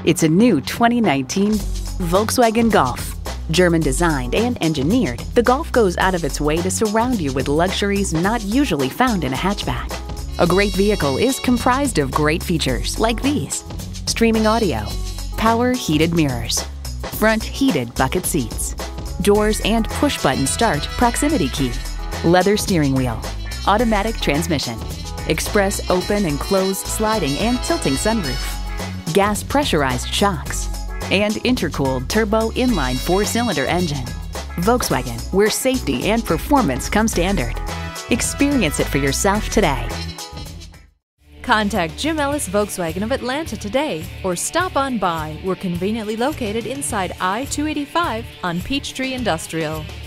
It's a new 2019 Volkswagen Golf. German designed and engineered, the Golf goes out of its way to surround you with luxuries not usually found in a hatchback. A great vehicle is comprised of great features like these: streaming audio, power heated mirrors, front heated bucket seats, doors and push-button start proximity key, leather steering wheel, automatic transmission, express open and close sliding and tilting sunroof, gas pressurized shocks, and intercooled turbo inline 4-cylinder engine. Volkswagen, where safety and performance come standard. Experience it for yourself today. Contact Jim Ellis Volkswagen of Atlanta today or stop on by. We're conveniently located inside I-285 on Peachtree Industrial.